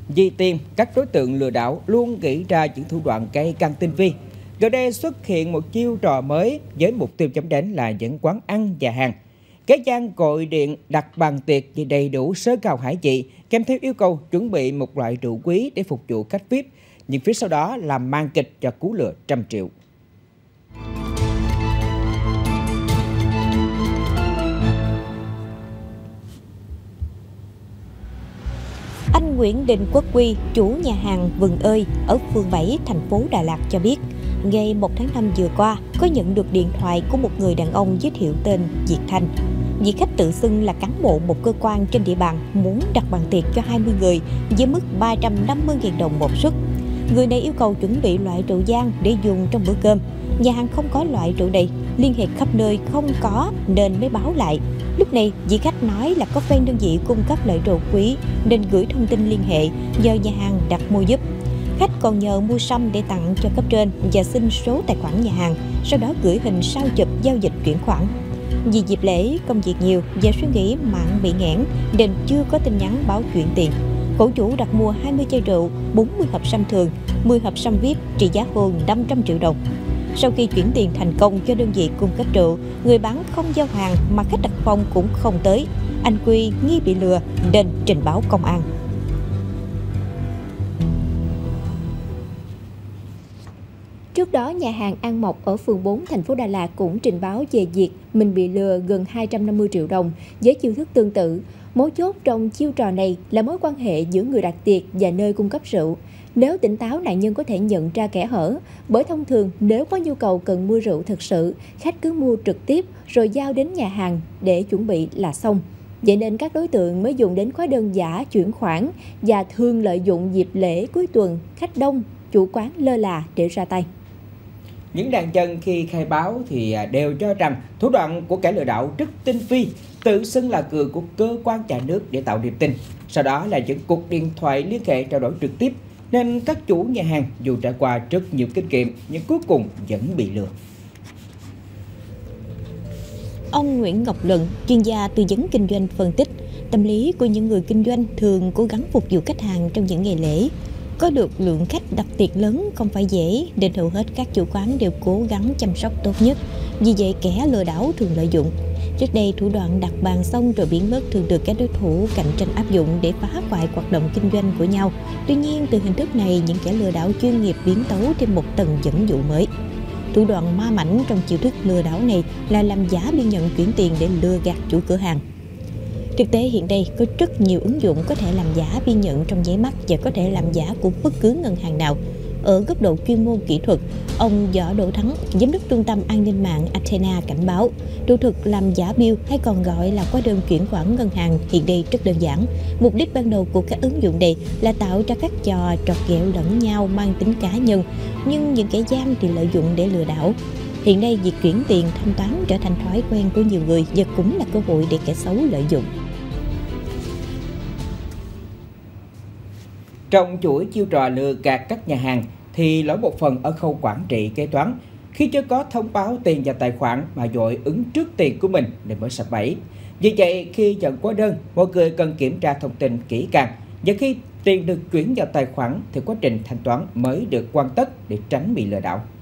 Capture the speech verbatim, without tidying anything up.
Vì tiền, các đối tượng lừa đảo luôn nghĩ ra những thủ đoạn ngày càng tinh vi. Gần đây xuất hiện một chiêu trò mới với mục tiêu nhắm đến là những quán ăn nhà hàng. Kẻ gian gọi điện đặt bàn tiệc với đầy đủ sơ cào hải vị, kèm theo yêu cầu chuẩn bị một loại rượu quý để phục vụ khách vi ai pi, nhưng phía sau đó là màn kịch cho cú lừa trăm triệu. Anh Nguyễn Đình Quốc Quy, chủ nhà hàng Vừng Ơi ở phường bảy, thành phố Đà Lạt cho biết, ngày một tháng năm vừa qua, có nhận được điện thoại của một người đàn ông giới thiệu tên Việt Thanh. Vị khách tự xưng là cán bộ một cơ quan trên địa bàn muốn đặt bàn tiệc cho hai mươi người với mức ba trăm năm mươi nghìn đồng một suất. Người này yêu cầu chuẩn bị loại rượu vang để dùng trong bữa cơm. Nhà hàng không có loại rượu này, liên hệ khắp nơi không có nên mới báo lại. Lúc này, vị khách nói là có fan đơn vị cung cấp loại rượu quý nên gửi thông tin liên hệ nhờ nhà hàng đặt mua giúp. Khách còn nhờ mua sâm để tặng cho cấp trên và xin số tài khoản nhà hàng, sau đó gửi hình sao chụp giao dịch chuyển khoản. Vì dịp lễ, công việc nhiều và suy nghĩ mạng bị nghẽn nên chưa có tin nhắn báo chuyển tiền. Khổ chủ đặt mua hai mươi chai rượu, bốn mươi hộp sâm thường, mười hộp sâm vi ai pi trị giá hơn năm trăm triệu đồng. Sau khi chuyển tiền thành công cho đơn vị cung cấp rượu, người bán không giao hàng mà khách đặt phòng cũng không tới. Anh Quy nghi bị lừa nên trình báo công an. Trước đó, nhà hàng An Mộc ở phường bốn, thành phố Đà Lạt cũng trình báo về việc mình bị lừa gần hai trăm năm mươi triệu đồng với chiêu thức tương tự. Mấu chốt trong chiêu trò này là mối quan hệ giữa người đặt tiệc và nơi cung cấp rượu. Nếu tỉnh táo, nạn nhân có thể nhận ra kẽ hở, bởi thông thường nếu có nhu cầu cần mua rượu thực sự, khách cứ mua trực tiếp rồi giao đến nhà hàng để chuẩn bị là xong. Vậy nên các đối tượng mới dùng đến hóa đơn giả chuyển khoản và thường lợi dụng dịp lễ cuối tuần, khách đông, chủ quán lơ là để ra tay. Những nạn nhân khi khai báo thì đều cho rằng thủ đoạn của kẻ lừa đảo rất tinh vi, tự xưng là người của cơ quan nhà nước để tạo niềm tin. Sau đó là những cuộc điện thoại liên hệ trao đổi trực tiếp, nên các chủ nhà hàng dù trải qua rất nhiều kinh nghiệm nhưng cuối cùng vẫn bị lừa. Ông Nguyễn Ngọc Luận, chuyên gia tư vấn kinh doanh phân tích, tâm lý của những người kinh doanh thường cố gắng phục vụ khách hàng trong những ngày lễ. Có được lượng khách đặt tiệc lớn không phải dễ, nên hầu hết các chủ quán đều cố gắng chăm sóc tốt nhất. Vì vậy, kẻ lừa đảo thường lợi dụng. Trước đây, thủ đoạn đặt bàn xong rồi biến mất thường được các đối thủ cạnh tranh áp dụng để phá hoại hoạt động kinh doanh của nhau. Tuy nhiên, từ hình thức này, những kẻ lừa đảo chuyên nghiệp biến tấu thêm một tầng dẫn dụ mới. Thủ đoạn ma mãnh trong chiêu thức lừa đảo này là làm giả biên nhận chuyển tiền để lừa gạt chủ cửa hàng. Thực tế hiện đây có rất nhiều ứng dụng có thể làm giả biên nhận trong nháy mắt và có thể làm giả của bất cứ ngân hàng nào. Ở góc độ chuyên môn kỹ thuật, ông Võ Đỗ Thắng, giám đốc trung tâm an ninh mạng Athena cảnh báo, thủ thuật làm giả bill hay còn gọi là hóa đơn chuyển khoản ngân hàng hiện đây rất đơn giản. Mục đích ban đầu của các ứng dụng này là tạo ra các trò trò ghẹo lẫn nhau mang tính cá nhân, nhưng những kẻ gian thì lợi dụng để lừa đảo. Hiện nay, việc chuyển tiền thanh toán trở thành thói quen của nhiều người và cũng là cơ hội để kẻ xấu lợi dụng. Trong chuỗi chiêu trò lừa gạt các nhà hàng thì lỗi một phần ở khâu quản trị kế toán. Khi chưa có thông báo tiền vào tài khoản mà vội ứng trước tiền của mình để mới sập bẫy. Vì vậy, khi nhận hóa đơn, mọi người cần kiểm tra thông tin kỹ càng. Và khi tiền được chuyển vào tài khoản thì quá trình thanh toán mới được hoàn tất để tránh bị lừa đảo.